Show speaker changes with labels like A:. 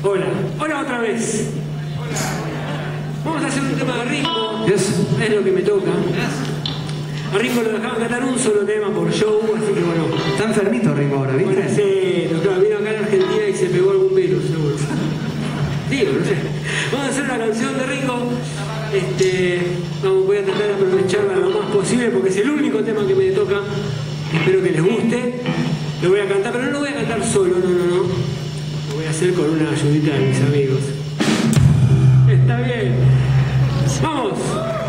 A: Hola, hola otra vez. Vamos a hacer un tema de Ringo. Es lo que me toca. A Ringo lo dejaban cantar un solo tema por show, así que bueno.
B: Está enfermito Ringo ahora, ¿viste?
A: Bueno, sí, claro, vino acá a la Argentina y se pegó algún virus, seguro. Digo, no sé. Vamos a hacer una canción de Ringo. Voy a tratar de aprovecharla lo más posible porque es el único tema que me toca. Espero que les guste. Lo voy a cantar, pero no lo voy a cantar solo, no. Lo voy a hacer con una ayudita de mis amigos. Está bien. ¡Vamos!